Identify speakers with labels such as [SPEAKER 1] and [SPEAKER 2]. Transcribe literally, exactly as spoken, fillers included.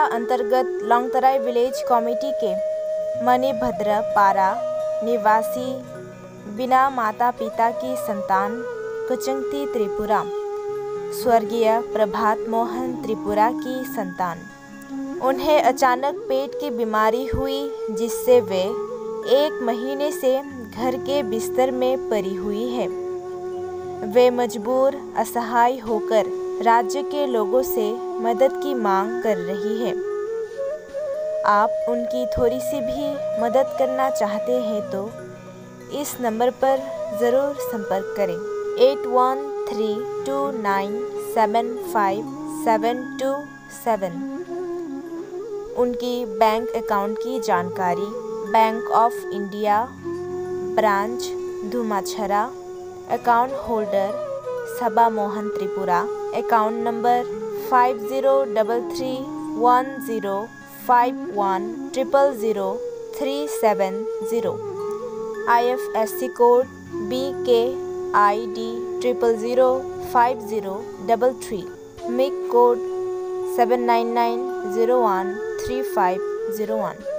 [SPEAKER 1] अंतर्गत लौंगतराई village committee के मणिभद्र पारा निवासी बिना माता पिता की संतान कुचंती त्रिपुरा स्वर्गीय प्रभात मोहन त्रिपुरा की संतान। उन्हें अचानक पेट की बीमारी हुई जिससे वे एक महीने से घर के बिस्तर में पड़ी हुई है। वे मजबूर असहाय होकर राज्य के लोगों से मदद की मांग कर रही है। आप उनकी थोड़ी सी भी मदद करना चाहते हैं तो इस नंबर पर ज़रूर संपर्क करें eight one three two nine seven five seven two seven. उनकी बैंक अकाउंट की जानकारी bank of India branch Dhumachhara, account holder Saba Mohan Tripura, account number five zero double three one zero five one triple zero three seven zero, I F S C code B K I D triple zero five zero double three, मिक code seven nine nine zero one three five zero one.